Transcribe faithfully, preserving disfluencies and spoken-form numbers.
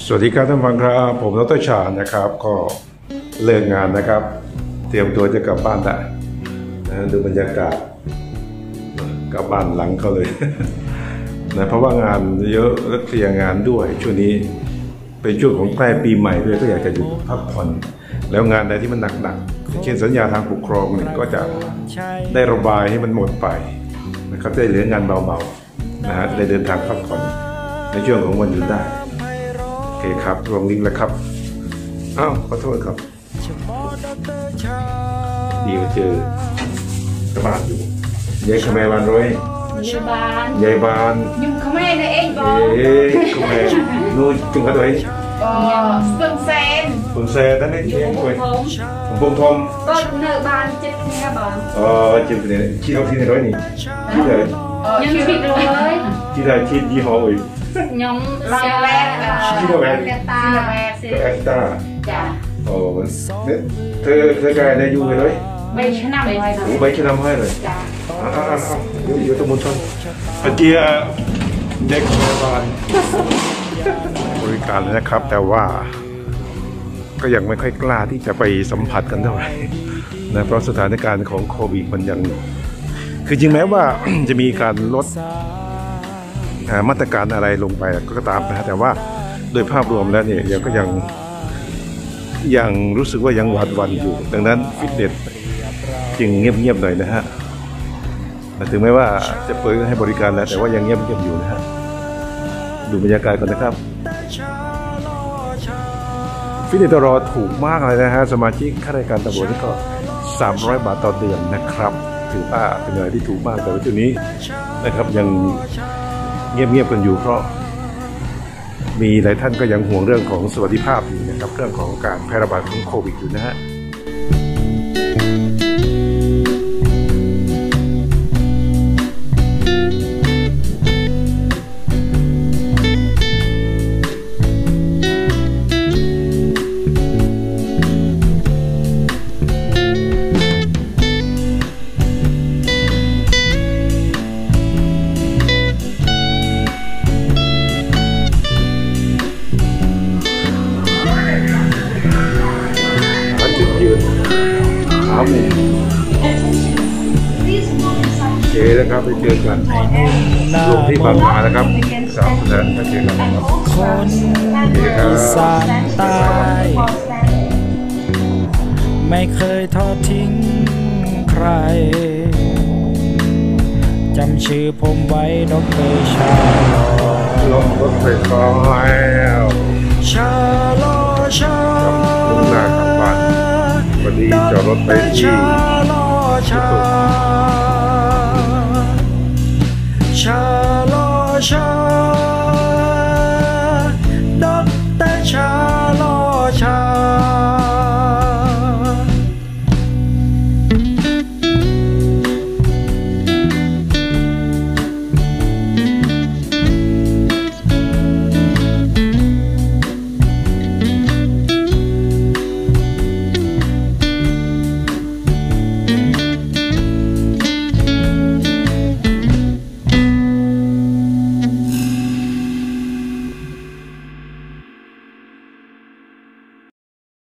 สวัสดีครับท่านผู้ฟังครับผมดร.ชาญนะครับก็เลิกงานนะครับเตรียมตัวจะกลับบ้านละนะดูบรรยากาศกลับบ้านหลังเขาเลยนะเพราะว่างานเยอะและเคลียร์งานด้วยช่วงนี้เป็นช่วงของใกล้ปีใหม่ด้วยก็อยากจะหยุดพักผ่อนแล้วงานใดที่มันหนักๆเช่นสัญญาทางปกครองเนี่ยก็จะได้ระบายให้มันหมดไปนะครับได้เหลืองานเบาๆนะฮะได้เดินทางพักผ่อนในช่วงของวันหยุดได้โอเคครับลงลิงก์แล้วครับอ้าวขอโทษครับดีมาเจอกระบาดอยู่ยายขมายบานร้อยยายบานยายบานยุ่งขมายได้เองบอเอ๊ะขมายนู่นจุ่มกันตัวเองอ๋อเพิ่งเซนเพิ่งเซนนั่นเองเองด้วยผมพงทมก็เนื้อบานเจ็ดเนี่ยบานอ๋อเจ็ดเนี่ยชีดเอาที่ไหนร้อยนี่ชีดเลยยังชีดเลยชีดอะไรชีดยี่ห้ออื่นยองลาแวกชีดแวกตาแอคตาจ้ะโอ้เนี่ยเธอเธอกายได้อยู่เลยใบชะนำให้เลยใบชะนำให้เลยจ้ะอ้าวอ้าวอ้าวอยู่อยู่ตรงบนชั้นอาเจียเด็กพยาบาลบริการเลยนะครับแต่ว่าก็ยังไม่ค่อยกล้าที่จะไปสัมผัสกันเท่าไหร่นะเพราะสถานการณ์ของโควิดมันยังคือจริงแม้ว่า จะมีการลดมาตรการอะไรลงไปก็ตามนะแต่ว่าโดยภาพรวมแล้วเนี่ยยังก็ยังยังรู้สึกว่ายังหวาดหวั่นอยู่ดังนั้นฟิตเนสจึงเงียบๆหน่อยนะฮะถึงแม้ว่าจะเปิดให้บริการแล้วแต่ว่ายังเงียบๆอยู่นะฮะดูบรรยากาศก่อนนะครับฟิตเนสตลอดถูกมากเลยนะฮะสมาชิกค่าราชการตำรวจนี่ก็สามร้อยบาทต่อเดือนนะครับถือว่าเป็นอะไรที่ถูกมากแต่ว่าช่วงนี้นะครับยังเงียบๆกันอยู่เพราะมีหลายท่านก็ยังห่วงเรื่องของสวัสดิภาพอยู่นะครับเรื่องของการแพร่ระบาดของโควิดอยู่นะฮะโอเคนะครับไปเจอกันลงที่บางนานะครับสามแสนไปเจอกันนะครับคนอีสานใต้ไม่เคยทอดทิ้งใครจำชื่อผมไว้ดอกเตอร์ชาลอลงรถไฟฟ้าแล้วชาลอชาลงหน้ากลับบ้านวันนี้จอดรถไปที่ชาชาลอชา